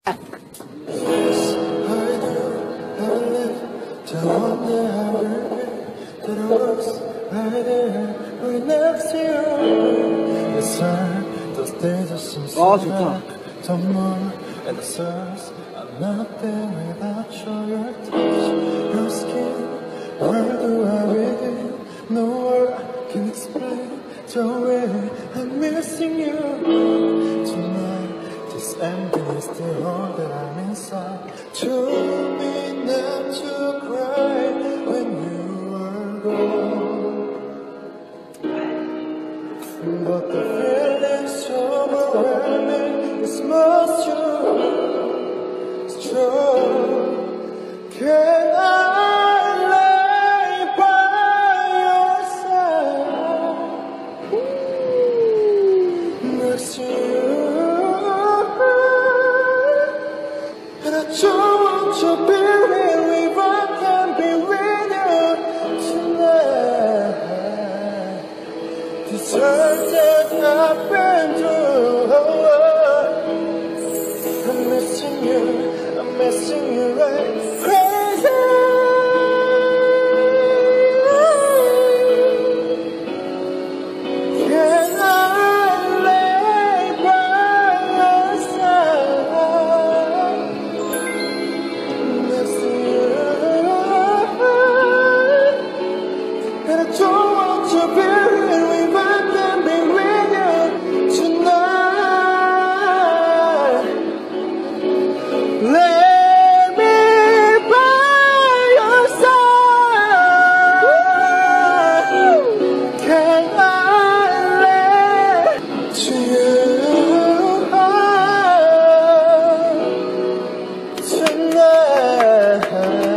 Yes, I do. I live to one day I will be that I was right there, right next to you. Yes, those days are some 좋다. the moon and the stars are nothing without your touch, your skin. Where do I begin? No word I can explain the way I'm missing you tonight. This emptiness, the hole that I'm inside. Told me not to cry when you were gone, but the feeling's so overwhelming. It's most strong. Can I lay by your side next to you? And I don't want to be here if I can't be with you tonight. This hurt that I've been through, I'm missing you like crazy. Can I lay by your side next to you? And I don't want to be here if I can't be with you tonight. Lay me by your side. Can I lay to you tonight?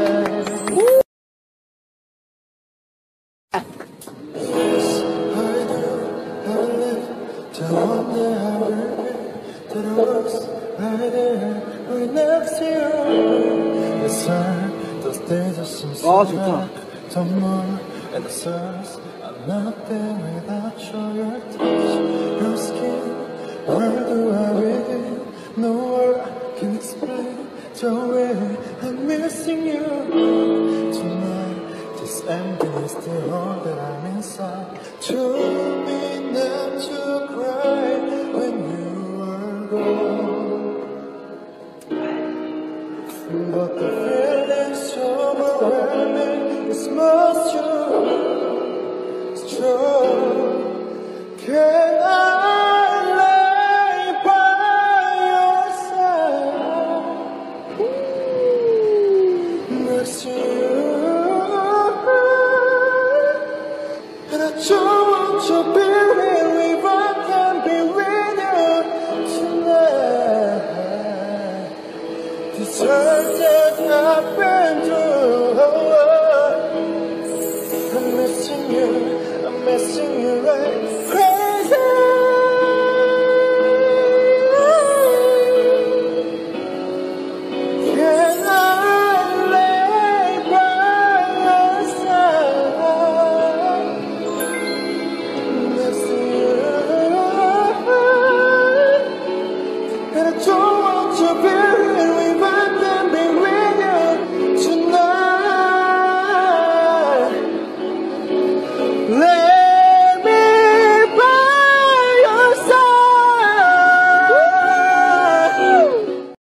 Yes, I do. I live to one day I will be that I was right there, right next to you. Yes, those days are some 좋다. the moon and the stars are nothing without your touch, your skin. Where do I begin? No word I can explain the way I'm missing you tonight. This emptiness, the hole that I'm inside. Told me not to cry when you were gone, but the feeling's so overwhelming. It's most strong. Can I lay by your side next to you? And I don't want to be here if I can't be with you tonight. This hurt that I've been